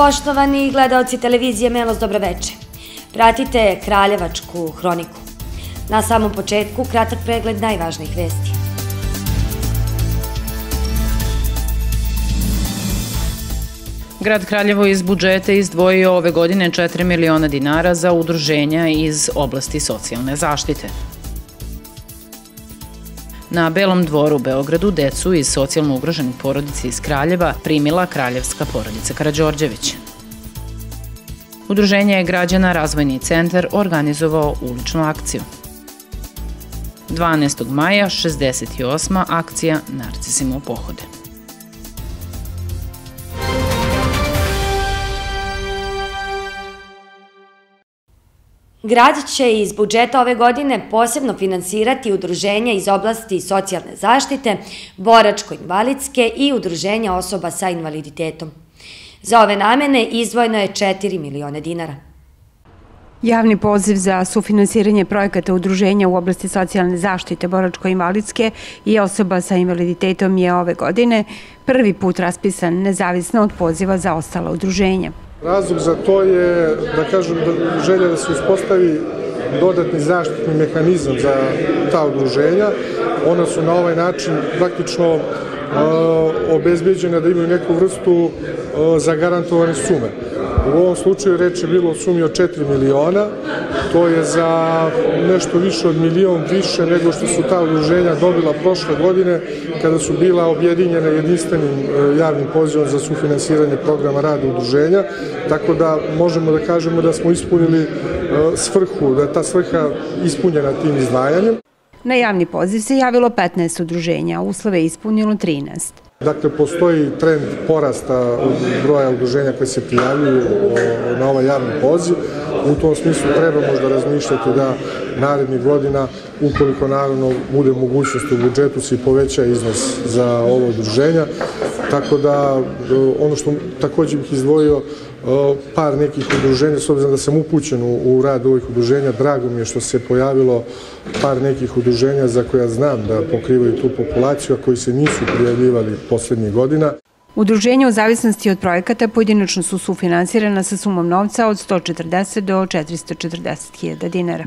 Poštovani gledaoci televizije Melos, dobroveče. Pratite Kraljevačku hroniku. Na samom početku kratak pregled najvažnijih vesti. Grad Kraljevo iz budžeta izdvojio ove godine 4 miliona dinara za udruženja iz oblasti socijalne zaštite. Na Belom dvoru u Beogradu decu iz socijalno ugroženih porodica iz Kraljeva primila kraljevska porodica Karađorđević. Udruženje građana Razvojni centar organizovao uličnu akciju. 12. maja 68. akcija Narcisima u pohode. Grad će iz budžeta ove godine posebno finansirati udruženja iz oblasti socijalne zaštite, boračko-invalidske i udruženja osoba sa invaliditetom. Za ove namene izdvojeno je 4 miliona dinara. Javni poziv za sufinansiranje projekata udruženja u oblasti socijalne zaštite, boračko-invalidske i osoba sa invaliditetom je ove godine prvi put raspisan nezavisno od poziva za ostala udruženja. Razlog za to je, da kažem, želja da se uspostavi dodatni zaštitni mehanizam za ta udruženja. Ona su na ovaj način praktično obezbeđena da imaju neku vrstu zagarantovane sume. U ovom slučaju reč je bilo o sumi od 4 miliona, to je za nešto više od milion više nego što su ta udruženja dobila prošle godine kada su bila objedinjena jedinstvenim javnim pozivom za sufinansiranje programa rada udruženja, tako da možemo da kažemo da smo ispunili svrhu, da je ta svrha ispunjena tim izdvajanjem. Na javni poziv se javilo 15 udruženja, a uslove je ispunilo 13. Dakle, postoji trend porasta broja udruženja koje se prijavljuju na ovaj javni poziv. U tom smislu treba možda razmišljati da narednih godina, ukoliko naravno bude mogućnost u budžetu, se poveća iznos za ovo udruženja. Tako da, ono što također bih izdvojio, par nekih udruženja, s obzirom da sam upućen u rad ovih udruženja, drago mi je što se pojavilo par nekih udruženja za koja znam da pokrivaju tu populaciju, a koji se nisu prijavljivali poslednjih godina. Udruženja u zavisnosti od projekata pojedinačno su sufinansirana sa sumom novca od 140 do 440.000 dinara.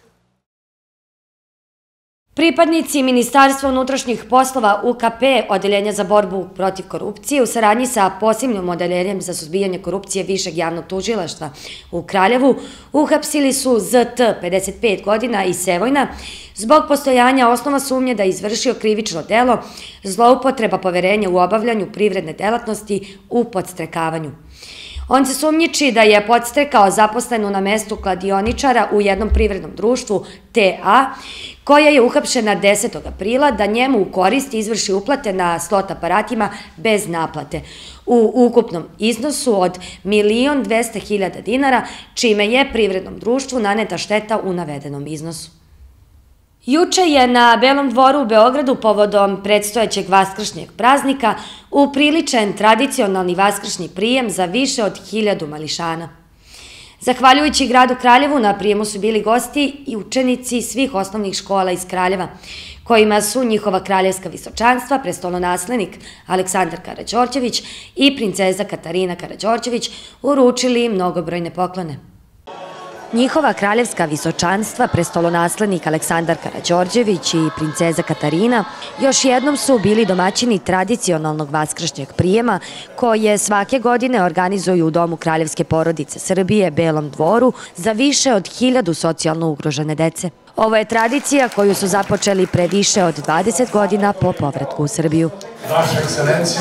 Pripadnici Ministarstva unutrašnjih poslova UKP, Odeljenja za borbu protiv korupcije, u saradnji sa posebnim odeljenjem za suzbijanje korupcije Višeg javnog tužilaštva u Kraljevu, uhapsili su ZT, 55 godina, iz Sevojna, zbog postojanja osnova sumnje da je izvršio krivično delo zloupotreba poverenja u obavljanju privredne delatnosti u podstrekavanju. On se sumnjiči da je podstrekao zaposlenu na mestu kladioničara u jednom privrednom društvu TA, koja je uhapšena 10. aprila, da njemu u korist izvrši uplate na slot aparatima bez naplate u ukupnom iznosu od 1.200.000 dinara, čime je privrednom društvu naneta šteta u navedenom iznosu. Juče je na Belom dvoru u Beogradu povodom predstojećeg vaskršnjeg praznika upriličen tradicionalni vaskršnji prijem za više od 1000 mališana. Zahvaljujući gradu Kraljevu, na prijemu su bili gosti i učenici svih osnovnih škola iz Kraljeva, kojima su njihova kraljevska visočanstva, prestolonaslednik Aleksandar Karađorđević i princeza Katarina Karađorđević uručili mnogobrojne poklone. Njihova kraljevska visočanstva, prestolonaslednik Aleksandar Karađorđević i princeza Katarina, još jednom su bili domaćini tradicionalnog vaskršnjeg prijema koje svake godine organizuju u Domu Kraljevske porodice Srbije, Belom dvoru, za više od 1000 socijalno ugrožene dece. Ovo je tradicija koju su započeli pre više od 20 godina po povratku u Srbiju. Vaša ekscelencijo,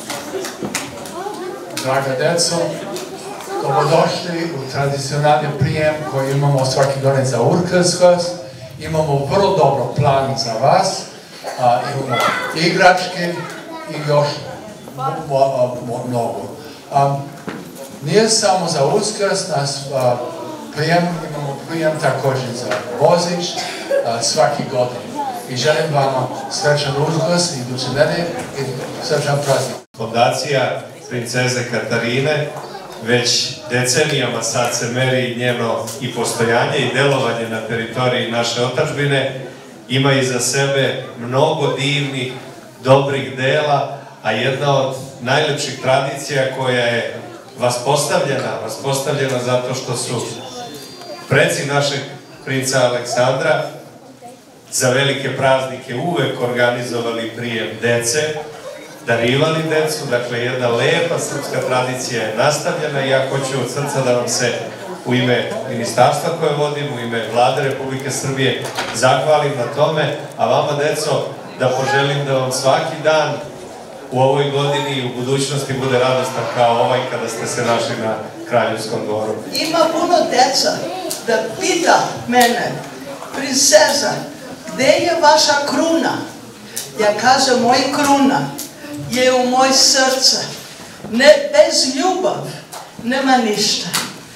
draga deco, dobrodošli u tradicionalni prijem koji imamo svaki godin za Uskrs. Imamo vrlo dobro plan za vas. Imamo igračke i još mnogo. Nije samo za Uskrs nas prijem, imamo prijem također za Božić svaki godin. I želim vam srećan Uskrs iduće nedelje i srećan praznik. Fondacija princeze Katarine već decenijama sad se meri njeno i postojanje i delovanje na teritoriji naše otadžbine, ima iza sebe mnogo divnih, dobrih dela, a jedna od najlepših tradicija koja je vaspostavljena zato što su preci našeg princa Aleksandra za velike praznike uvek organizovali prijem dece, darivali decu, dakle jedna lepa srpska tradicija je nastavljena i ja hoću od srca da vam se u ime ministarstva koje vodim, u ime Vlade Republike Srbije zahvalim na tome, a vama deco da poželim da vam svaki dan u ovoj godini i u budućnosti bude radostan kao ovaj kada ste se našli na Kraljevskom dvoru. Ima puno deca da pita mene, princeza, gde je vaša kruna? Ja kažem, moj kruna je u moj srce. Bez ljubav nema ništa.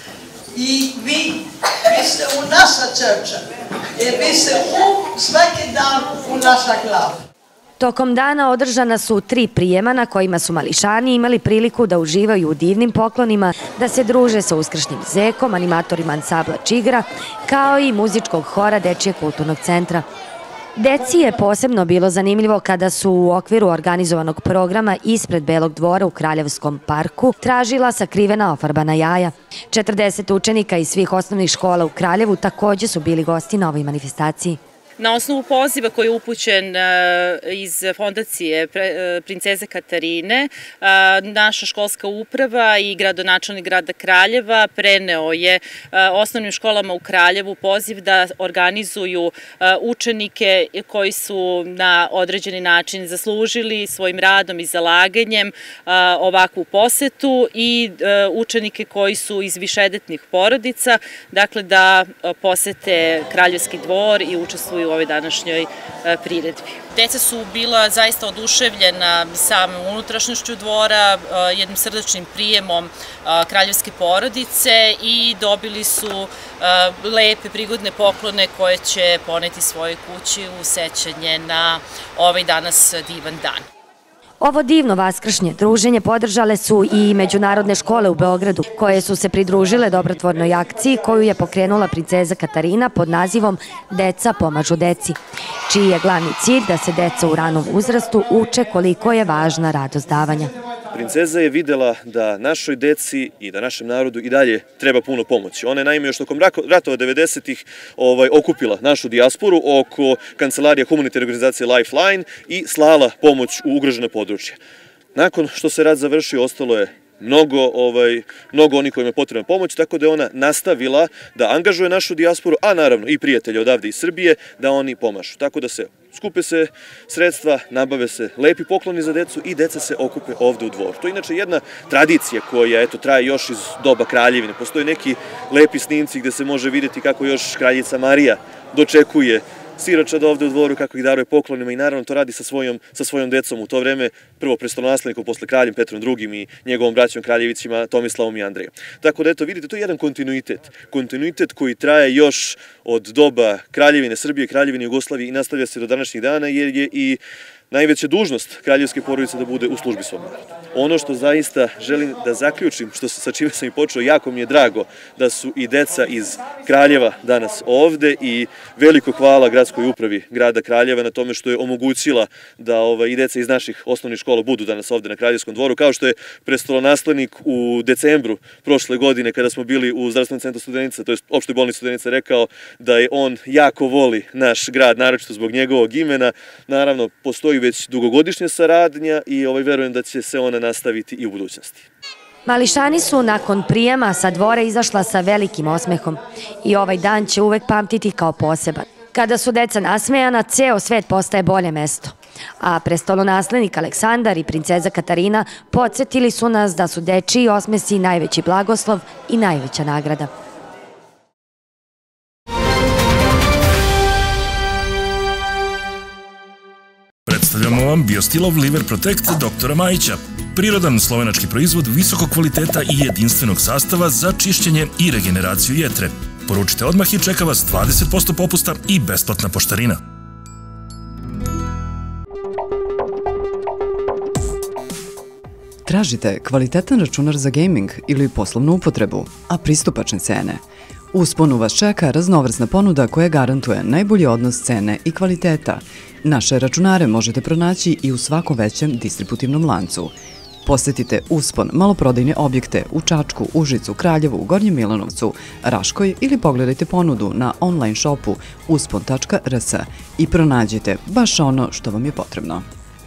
I vi ste u naša čerča. Vi ste svaki dan u naša glava. Tokom dana održana su 3 prijema na kojima su mališani imali priliku da uživaju u divnim poklonima, da se druže sa uskršnjim zekom, animatorima ansambla Čigra, kao i muzičkog hora Dečijeg kulturnog centra. Deci je posebno bilo zanimljivo kada su u okviru organizovanog programa ispred Belog dvora u Kraljevskom parku tražila sakrivena ofarbana jaja. 40 učenika iz svih osnovnih škola u Kraljevu također su bili gosti na ovoj manifestaciji. Na osnovu poziva koji je upućen iz fondacije princeze Katarine, naša školska uprava i gradonačelnik grada Kraljeva preneo je osnovnim školama u Kraljevu poziv da organizuju učenike koji su na određeni način zaslužili svojim radom i zalaganjem ovakvu posetu i učenike koji su iz višedetnih porodica, dakle da posete Kraljevski dvor i učestvuju u ovoj današnjoj priredbi. Deca su bila zaista oduševljena samom unutrašnjošću dvora, jednim srdačnim prijemom kraljevske porodice i dobili su lepe, prigodne poklone koje će poneti svojoj kući u sećanje na ovaj danas divan dan. Ovo divno vaskršnje druženje podržale su i međunarodne škole u Beogradu, koje su se pridružile dobrotvornoj akciji koju je pokrenula princeza Katarina pod nazivom Deca pomažu deci, čiji je glavni cilj da se deca u ranom uzrastu uče koliko je važna radost davanja. Princeza je videla da našoj deci i da našem narodu i dalje treba puno pomoći. Ona je naime još tokom ratova 90-ih okupila našu dijasporu oko kancelarija humanitarne organizacije Lifeline i slala pomoć u ugrožena područja. Nakon što se rat završio, ostalo je mnogo onih kojima je potrebna pomoć, tako da je ona nastavila da angažuje našu dijasporu, a naravno i prijatelje odavde iz Srbije, da oni pomažu. Tako da se skupe se sredstva, nabave se lepi pokloni za decu i deca se okupe ovde u dvoru. To je inače jedna tradicija koja traje još iz doba Kraljevine. Postoje neki lepi snimci gde se može vidjeti kako još kraljica Marija dočekuje siročad ovde u dvoru, kako ih daruje poklonima i naravno to radi sa svojom decom u to vreme, prvo prestolonaslednikom, posle kraljem Petrom II i njegovom braćom kraljevićima Tomislavom i Andrejom. Tako da vidite, to je jedan kontinuitet koji traje još od doba Kraljevine Srbije, Kraljevine Jugoslavije i nastavlja se do današnjih dana jer je i najveća dužnost kraljevske porodice da bude u službi svom narodu. Ono što zaista želim da zaključim, sa čime sam i počeo, jako mi je drago da su i deca iz Kraljeva danas ovde i veliko hvala gradskoj upravi grada Kraljeva na tome što je omogućila da i deca iz naših osnovnih škola budu danas ovde na Kraljevskom dvoru, kao što je prestolonaslednik u decembru prošle godine kada smo bili u Zdravstvenom centru Studenica, to je opštoj bolnici Studenica, rekao da je on jako voli naš grad, naročito zbog njegovog imena. Naravno, postoji već dugogodišnja saradnja i verujem da će se ona nastaviti i u budućnosti. Mališani su nakon prijema sa dvora izašla sa velikim osmehom i ovaj dan će uvek pamtiti kao poseban. Kada su deca nasmejana, ceo svet postaje bolje mesto. A prestolonaslednik Aleksandar i princeza Katarina podsjetili su nas da su dečiji osmesi najveći blagoslov i najveća nagrada. Predstavljamo vam Biostilov Liver Protect doktora Majića. Prirodan slovenački proizvod visokog kvaliteta i jedinstvenog sastava za čišćenje i regeneraciju jetre. Poručite odmah i čeka vas 20% popusta i besplatna poštarina. Tražite kvalitetan računar za gaming ili poslovnu upotrebu, a pristupačne cene. U usponu vas čeka raznovrsna ponuda koja garantuje najbolji odnos cene i kvaliteta. Naše računare možete pronaći i u svakom većem distributivnom lancu. Posetite Uspon, maloprodajne objekte u Čačku, Užicu, Kraljevu, Gornjem Milanovcu, Raškoj ili pogledajte ponudu na online shopu uspon.rs i pronađite baš ono što vam je potrebno.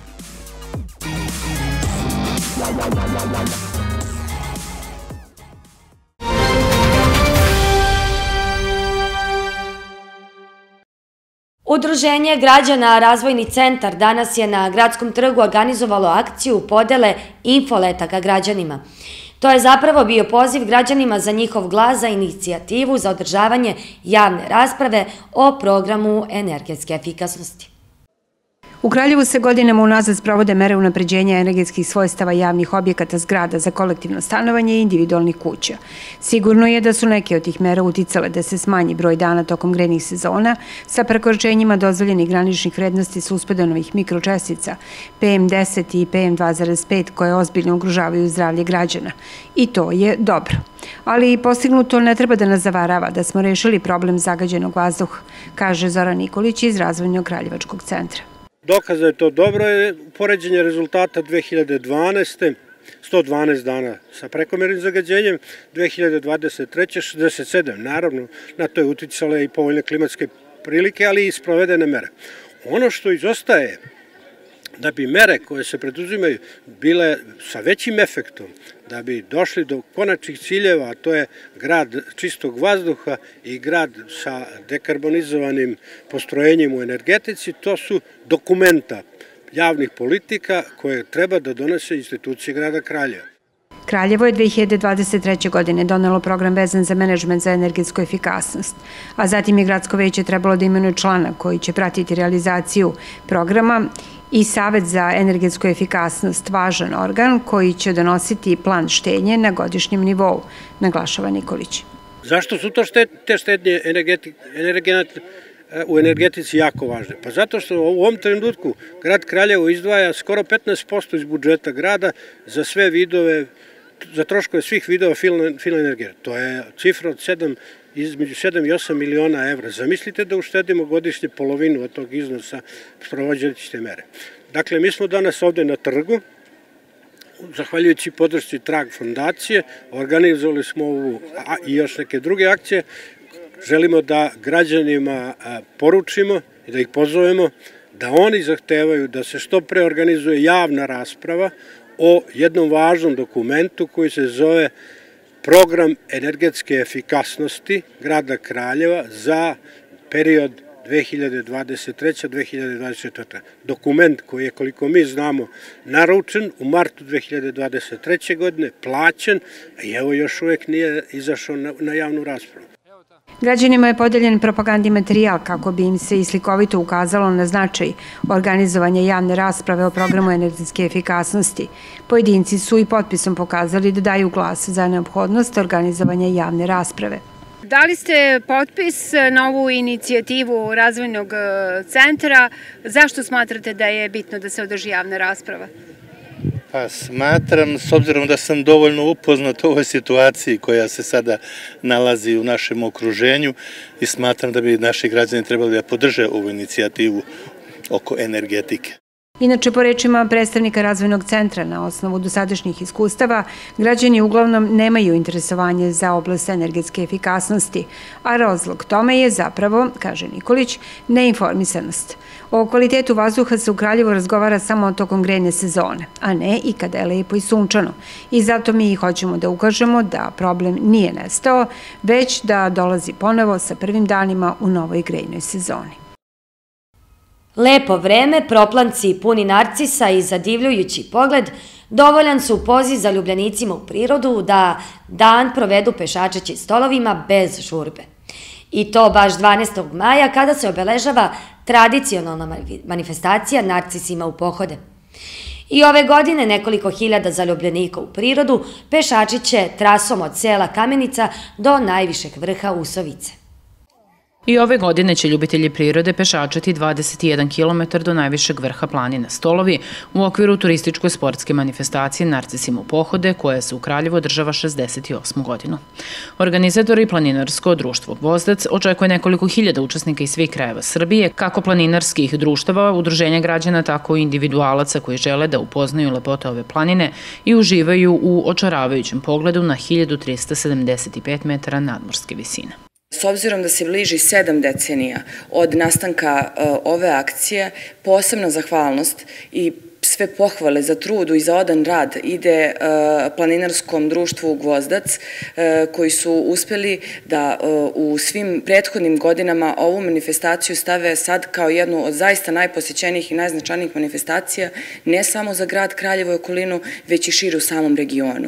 Udruženje građana Razvojni centar danas je na Gradskom trgu organizovalo akciju podele infoleta ka građanima. To je zapravo bio poziv građanima za njihov glas za inicijativu za održavanje javne rasprave o programu energetske efikasnosti. U Kraljevu se godinama unazad sprovode mere unapređenja energetskih svojstava javnih objekata zgrada za kolektivno stanovanje i individualnih kuća. Sigurno je da su neke od tih mera uticale da se smanji broj dana tokom grejnih sezona sa prekoračenjima dozvoljenih graničnih vrednosti suspedonovih mikročestica PM10 i PM2,5 koje ozbiljno ugrožavaju zdravlje građana. I to je dobro. Ali postignuto ne treba da nas zavarava da smo rešili problem zagađenog vazduha, kaže Zoran Nikolić iz Razvojnog Kraljevačkog centra. Dokaz da je to dobro je poređenje rezultata 2012. 112 dana sa prekomernim zagađenjem, 2023. 67. Naravno, na to je uticale i povoljne klimatske prilike, ali i sprovedene mere. Ono što izostaje, da bi mere koje se preduzimaju bile sa većim efektom, da bi došli do konačnih ciljeva, a to je grad čistog vazduha i grad sa dekarbonizovanim postrojenjem u energetici, to su dokumenta javnih politika koje treba da donese institucije grada Kraljeva. Kraljevo je 2023. godine donelo program vezan za menadžment za energetsku efikasnost, a zatim je Gradsko veće trebalo da imenuje člana koji će pratiti realizaciju programa i Savet za energetsku efikasnost, važan organ koji će donositi plan štednje na godišnjem nivou, naglašava Nikolić. Zašto su to te štednje u energetici jako važne? Pa zato što u ovom trenutku grad Kraljevo izdvaja skoro 15% iz budžeta grada za sve vidove, za troškove svih vidova finalne energije. To je cifra od između 7 i 8 miliona evra. Zamislite da uštedimo godišnje polovinu od tog iznosa sprovođajući te mere. Dakle, mi smo danas ovde na trgu, zahvaljujući podršci Trag fondacije, organizovali smo ovu i još neke druge akcije. Želimo da građanima poručimo i da ih pozovemo da oni zahtevaju da se što pre organizuje javna rasprava o jednom važnom dokumentu koji se zove Program energetske efikasnosti grada Kraljeva za period 2023-2024. Dokument koji je, koliko mi znamo, naručen u martu 2023. godine, plaćen, a evo još uvek nije izašao na javnu raspravu. Građanima je podeljen propagandni materijal kako bi im se i slikovito ukazalo na značaj organizovanja javne rasprave o programu energetske efikasnosti. Pojedinci su i potpisom pokazali da daju glas za neophodnost organizovanja javne rasprave. Dali ste potpis na ovu inicijativu Razvojnog centra. Zašto smatrate da je bitno da se održi javna rasprava? Pa smatram, s obzirom da sam dovoljno upoznat u ovoj situaciji koja se sada nalazi u našem okruženju i smatram da bi naši građani trebali da podrže ovu inicijativu oko energetike. Inače, po rečima predstavnika Razvojnog centra, na osnovu dosadašnjih iskustava, građani uglavnom nemaju interesovanje za oblast energetske efikasnosti, a razlog tome je zapravo, kaže Nikolić, neinformisanost. O kvalitetu vazduha se u Kraljevu razgovara samo tokom grejne sezone, a ne i kada je lepo i sunčano. I zato mi hoćemo da ukažemo da problem nije nestao, već da dolazi ponovo sa prvim danima u novoj grejnoj sezoni. Lepo vreme, proplanci puni narcisa i zadivljujući pogled dovoljan su poziv za ljubljenicima u prirodu da dan provedu pešačeći stolovima bez žurbe. I to baš 12. maja kada se obeležava tradicionalna manifestacija narcisima u pohode. I ove godine nekoliko hiljada zaljubljenika u prirodu pešačiće trasom od sela Kamenica do najvišeg vrha Usovice. I ove godine će ljubitelji prirode pešačiti 21 km do najvišeg vrha planine Stolovi u okviru turističko-sportske manifestacije Narcisimo pohode, koja se u Kraljevu održava 68. godinu. Organizatori Planinarsko društvo Gvozdac očekuje nekoliko hiljada učesnika iz svih krajeva Srbije, kako planinarskih društava, udruženja građana, tako i individualaca koji žele da upoznaju lepote ove planine i uživaju u očaravajućem pogledu na 1375 metara nadmorske visine. S obzirom da se bliži 7 decenija od nastanka ove akcije, posebna zahvalnost i sve pohvale za trudu i za odan rad ide Planinarskom društvu Gvozdac, koji su uspeli da u svim prethodnim godinama ovu manifestaciju stave sad kao jednu od zaista najposećenijih i najznačajnijih manifestacija, ne samo za grad Kraljevo i okolinu, već i šire u samom regionu.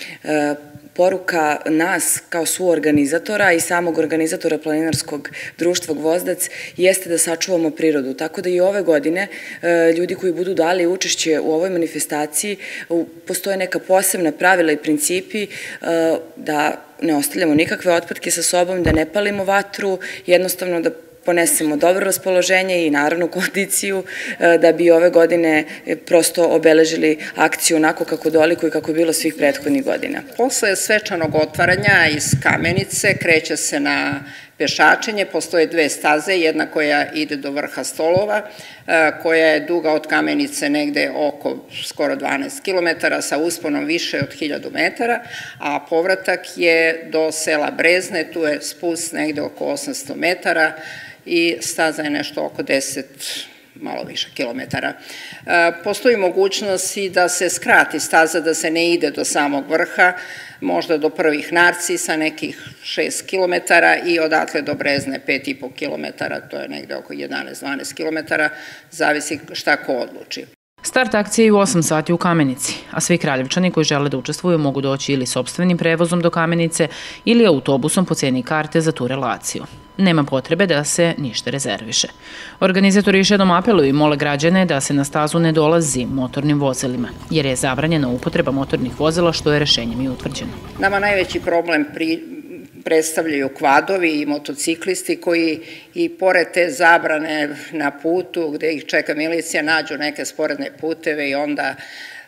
Poruka nas kao suorganizatora i samog organizatora Planinarskog društva Gvozdac jeste da sačuvamo prirodu, tako da i ove godine ljudi koji budu dali učešće u ovoj manifestaciji, postoje neka posebna pravila i principi da ne ostavljamo nikakve otpadke sa sobom, da ne palimo vatru, jednostavno da ponesemo dobro raspoloženje i naravno kondiciju da bi ove godine prosto obeležili akciju onako kako dolikuje i kako je bilo svih prethodnih godina. Posle svečanog otvaranja iz Kamenice kreće se na pešačenje, postoje 2 staze, jedna koja ide do vrha Stolova, koja je duga od Kamenice negde oko skoro 12 km, sa usponom više od 1000 metara, a povratak je do sela Brezne, tu je spust negde oko 800 metara i staza je nešto oko 10 malo više kilometara. Postoji mogućnost i da se skrati staza, da se ne ide do samog vrha, možda do prvih Narcisa, nekih 6 km i odatle do Brezne 5,5 km, to je negde oko 11-12 km, zavisi šta ko odluči. Start akcije je u 8 sati u Kamenici, a svi kraljevčani koji žele da učestvuju mogu doći ili sopstvenim prevozom do Kamenice ili autobusom po ceni karte za tu relaciju. Nema potrebe da se ništa rezerviše. Organizatori još jednom apeluju i mole građane da se na stazu ne dolazi motornim vozilima, jer je zabranjena upotreba motornih vozila, što je rešenjem i utvrđeno. Nama najveći problem predstavljaju kvadovi i motociklisti koji i pored te zabrane na putu gde ih čeka milicija nađu neke sporedne puteve i onda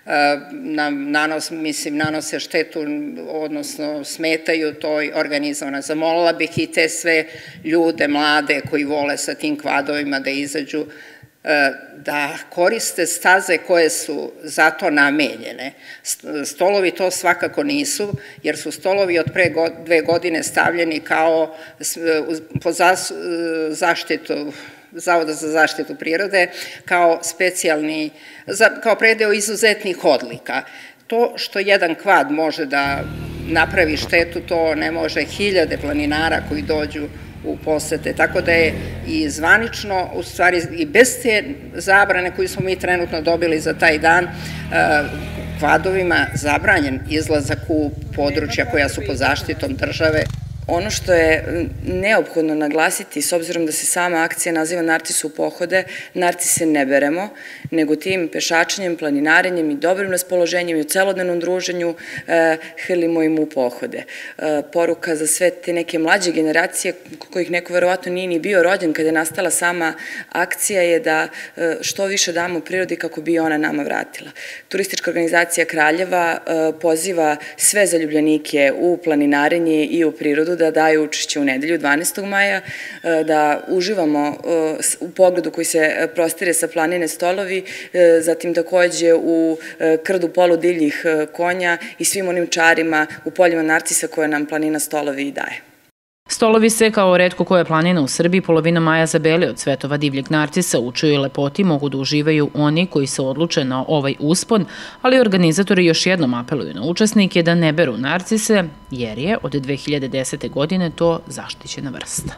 nanose štetu, odnosno smetaju toj organizovano. Zamolila bih i te sve ljude mlade koji vole sa tim kvadovima da izađu, da koriste staze koje su za to namenjene. Stolovi to svakako nisu, jer su stolovi od pre 2 godine stavljeni kao po zaštitu Zavoda za zaštitu prirode, kao specijalni, kao predeo izuzetnih odlika. To što jedan kvad može da napravi štetu, to ne može hiljade planinara koji dođu u posete, tako da je i zvanično, u stvari i bez te zabrane koju smo mi trenutno dobili za taj dan, kvadovima zabranjen izlazak u područja koja su pod zaštitom države. Ono što je neophodno naglasiti, s obzirom da se sama akcija naziva Narcisu pohode, Narcise ne beremo, nego tim pešačenjem, planinarenjem i dobrim raspoloženjem i u celodnevnom druženju hrlimo im u pohode. Poruka za sve te neke mlađe generacije, kojih neko verovatno nije ni bio rođen kada je nastala sama akcija, je da što više damo prirodi kako bi ona nama vratila. Turistička organizacija Kraljeva poziva sve zaljubljenike u planinarenje i u prirodu da daju učešće u nedelju 12. maja, da uživamo u pogledu koji se prostire sa planine Stolovi, zatim takođe u krdu poludivljih konja i svim onim čarima u poljima Narcisa koje nam planina Stolovi i daje. Stolovi se, kao retko koja planina u Srbiji, polovina maja zabeli od cvetova divljeg narcisa, u čijoj lepoti mogu da uživaju oni koji se odluče na ovaj uspon, ali organizatori još jednom apeluju na učesnike da ne beru narcise, jer je od 2010. godine to zaštićena vrsta.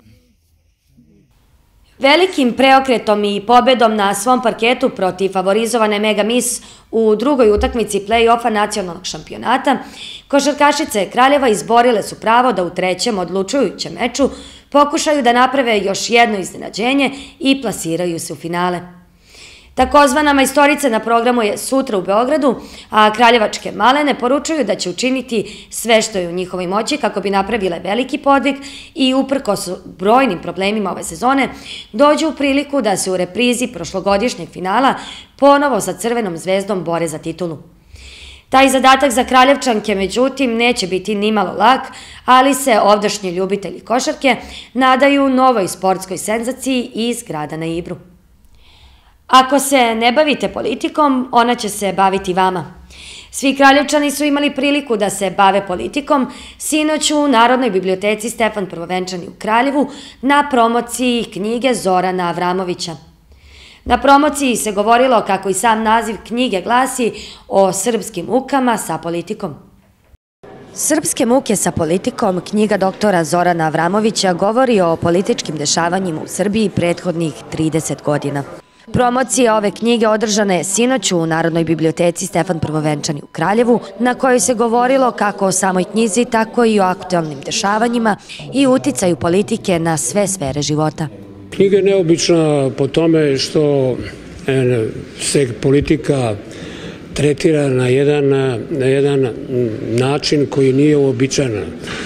Velikim preokretom i pobedom na svom parketu protiv favorizovane Mega Miss u drugoj utakmici play-offa nacionalnog šampionata, košarkašice Kraljeva izborile su pravo da u trećem odlučujućem meču pokušaju da naprave još jedno iznenađenje i plasiraju se u finale. Takozvana majstorica na programu je sutra u Beogradu, a kraljevačke malene poručuju da će učiniti sve što je u njihovoj moći kako bi napravile veliki podvig i uprkos brojnim problemima ove sezone dođu u priliku da se u reprizi prošlogodišnjeg finala ponovo sa Crvenom zvezdom bore za titulu. Taj zadatak za kraljevčanke, međutim, neće biti nimalo lak, ali se ovdašnji ljubitelji košarke nadaju novoj sportskoj senzaciji iz grada na Ibru. Ako se ne bavite politikom, ona će se baviti vama. Svi kraljevčani su imali priliku da se bave politikom sinoć u Narodnoj biblioteci Stefan Prvovenčani u Kraljevu na promociji knjige Zorana Avramovića. Na promociji se govorilo, kako i sam naziv knjige glasi, o srpskim mukama sa politikom. Srpske muke sa politikom, knjiga doktora Zorana Avramovića, govori o političkim dešavanjima u Srbiji prethodnih 30 godina. Promocija ove knjige održana je sinoć u Narodnoj biblioteci Stefan Prvovenčani u Kraljevu, na kojoj se govorilo kako o samoj knjizi, tako i o aktualnim dešavanjima i uticaju politike na sve sfere života. Knjiga je neobična po tome što se politika tretira na jedan način koji nije uobičajen.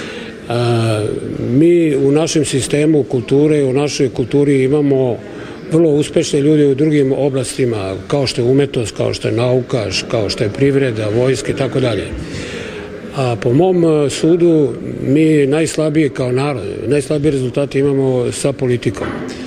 Mi u našem sistemu kulture, u našoj kulturi imamo vrlo uspešne ljudi u drugim oblastima, kao što je umetnost, kao što je nauka, kao što je privreda, vojske i tako dalje. A po mom sudu mi najslabije kao narod, najslabije rezultate imamo sa politikom.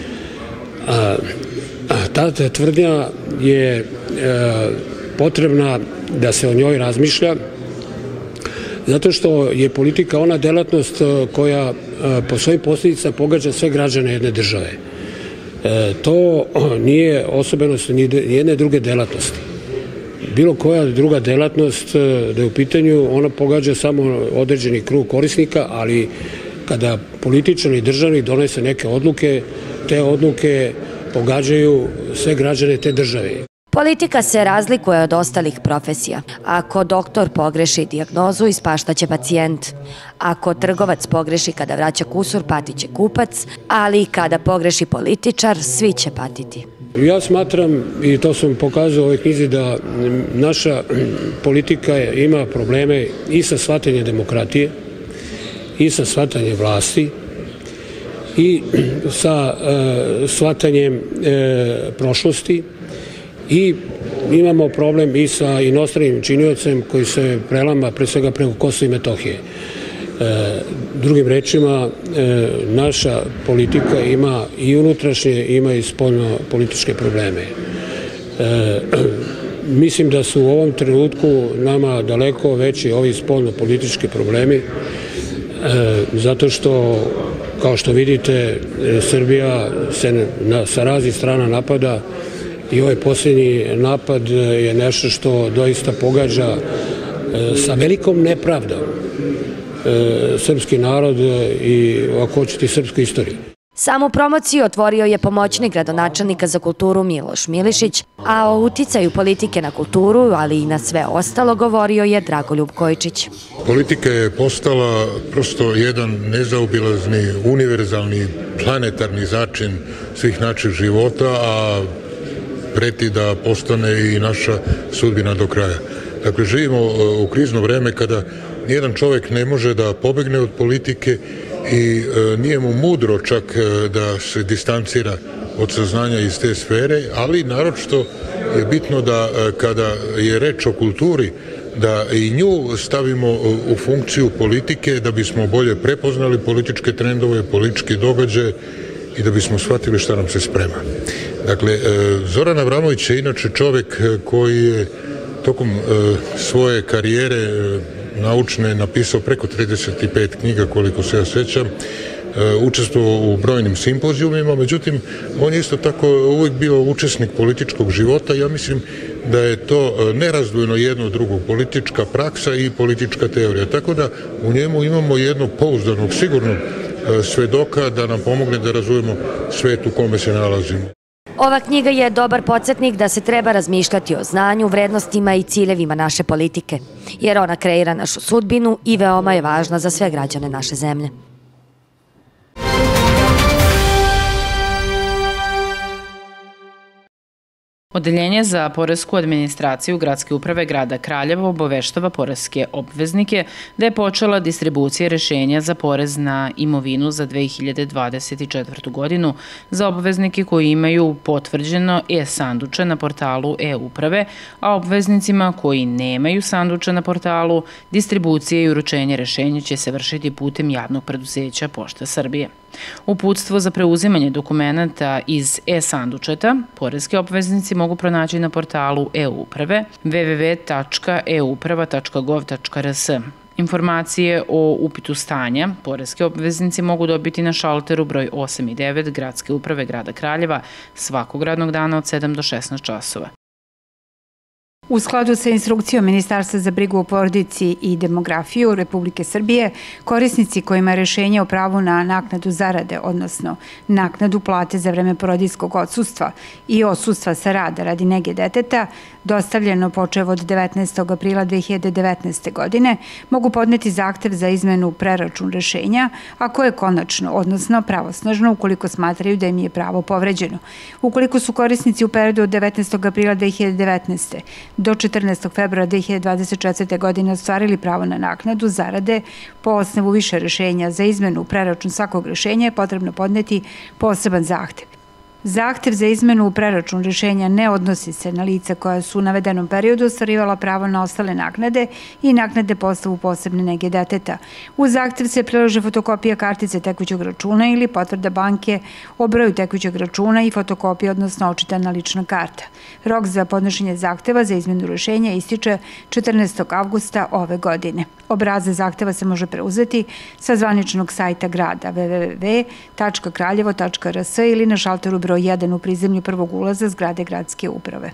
Ta tvrdnja je potrebna da se o njoj razmišlja, zato što je politika ona delatnost koja po svojim posljedicama pogađa sve građane jedne države. To nije osobenost ni jedne druge delatnosti. Bilo koja druga delatnost da je u pitanju, ona pogađa samo određeni krug korisnika, ali kada političari i državni donese neke odluke, te odluke pogađaju sve građane te države. Politika se razlikuje od ostalih profesija. Ako doktor pogreši dijagnozu, ispaštaće pacijent. Ako trgovac pogreši kada vraća kusur, patiće kupac, ali i kada pogreši političar, svi će patiti. Ja smatram, i to sam pokazao u ovoj knjizi, da naša politika ima probleme i sa shvatanjem demokratije, i sa shvatanjem vlasti, i sa shvatanjem prošlosti, i imamo problem i sa inostranim činiocem koji se prelama pre svega preko Kosova i Metohije. Drugim rečima, naša politika ima i unutrašnje, ima i spoljno političke probleme. Mislim da su u ovom trenutku nama daleko veći ovi spoljno politički problemi, zato što, kao što vidite, Srbija se sa raznih strana napada i ovaj posljednji napad je nešto što doista pogađa sa velikom nepravdom srpski narod i, ako hoćete, srpsku istoriju. Samu promociju otvorio je pomoćnik gradonačelnika za kulturu Miloš Milišić, a o uticaju politike na kulturu, ali i na sve ostalo, govorio je Dragoljub Kojičić. Politika je postala prosto jedan nezaobilazni, univerzalni, planetarni začin svih naših života, a preti da postane i naša sudbina do kraja. Dakle, živimo u krizno vreme kada nijedan čovjek ne može da pobegne od politike i nije mu mudro čak da se distancira od saznanja iz te sfere, ali naročito je bitno da kada je reč o kulturi, da i nju stavimo u funkciju politike da bismo bolje prepoznali političke trendove, političke događaje i da bismo shvatili šta nam se sprema. Dakle, Zoran Avramović je inače čovjek koji je tokom svoje karijere naučne napisao preko 35 knjiga, koliko se ja sjećam, učestvovao u brojnim simpozijumima, međutim, on je isto tako uvijek bio učesnik političkog života. Ja mislim da je to nerazdvojno jedno drugog, politička praksa i politička teorija. Tako da u njemu imamo jednog pouzdanog, sigurnog svedoka da nam pomogne da razumemo svet u kome se nalazimo. Ova knjiga je dobar podsjetnik da se treba razmišljati o znanju, vrednostima i ciljevima naše politike, jer ona kreira našu sudbinu i veoma je važna za sve građane naše zemlje. Odeljenje za poresku administraciju Gradske uprave grada Kraljeva obaveštava poreske obveznike da je počela distribucija rešenja za porez na imovinu za 2024. godinu za obveznike koji imaju potvrđeno e-sanduče na portalu e-uprave, a obveznicima koji nemaju sanduče na portalu, distribucije i uručenje rešenja će se vršiti putem javnog preduzeća Pošta Srbije. Uputstvo za preuzimanje dokumenta iz e-sandučeta poreski obveznici mogu pronaći na portalu e-uprave www.euprava.gov.rs. Informacije o upitu stanja poreski obveznici mogu dobiti na šalteru broj 8 i 9 Gradske uprave grada Kraljeva svakog radnog dana od 7 do 16 časova. U skladu sa instrukcijom Ministarstva za brigu o porodici i demografiju Republike Srbije, korisnici kojima je rešenje o pravu na naknadu zarade, odnosno naknadu plate za vreme porodijskog odsustva i odsustva sa rada radi nege deteta, dostavljeno počev od 19. aprila 2019. godine, mogu podneti zahtev za izmenu preračun rešenja, ako je konačno, odnosno pravosnažno, ukoliko smatraju da im je pravo povređeno. Ukoliko su korisnici u periodu od 19. aprila 2019. do 14. februara 2024. godine ostvarili pravo na naknadu zarade po osnovu više rešenja za izmenu preračun svakog rešenja je potrebno podneti poseban zahtev. Zahtev za izmenu u preračun rešenja ne odnosi se na lica koja su u navedenom periodu ostvarivala pravo na ostale naknade i naknade po osnovu posebne nege deteta. U zahtev se prilože fotokopija kartice tekućeg računa ili potvrda banke o broju tekućeg računa i fotokopija, odnosno očitana lična karta. Rok za podnošenje zahteva za izmenu rešenja ističe 14. avgusta ove godine. Obrazac zahteva se može preuzeti sa zvaničnog sajta grada www.kraljevo.rs ili na šalteru broj 1 u prizemlju prvog ulaza zgrade Gradske uprave.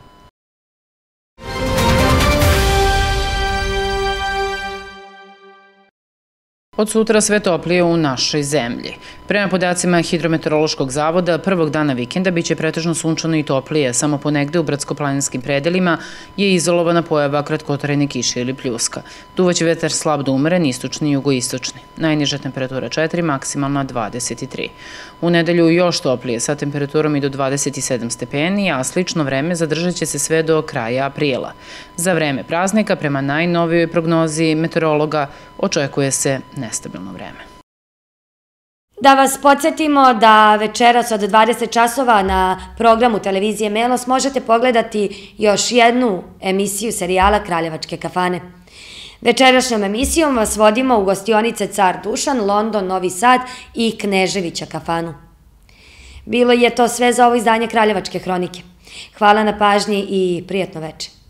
Od sutra sve toplije u našoj zemlji. Prema podacima Hidrometeorološkog zavoda, prvog dana vikenda biće pretežno sunčano i toplije, samo ponegde u brdsko-planinskim predelima je izolovana pojava kratkotrajne kiše ili pljuska. Duvaće vetar slab do umeren, istočni i jugoistočni. Najniža temperatura 4, maksimalna 23. U nedelju još toplije, sa temperaturom i do 27 stepeni, a slično vreme zadržat će se sve do kraja aprila. Za vreme praznika, prema najnovijoj prognozi meteorologa, očekuje se nestabilno vreme. Da vas podsjetimo da večeras od 20 časova na programu televizije Melos možete pogledati još jednu emisiju serijala Kraljevačke kafane. Večerašnjom emisijom vas vodimo u gostionice Car Dušan, London, Novi Sad i Kneževića kafanu. Bilo je to sve za ovo izdanje Kraljevačke hronike. Hvala na pažnji i prijatno večer.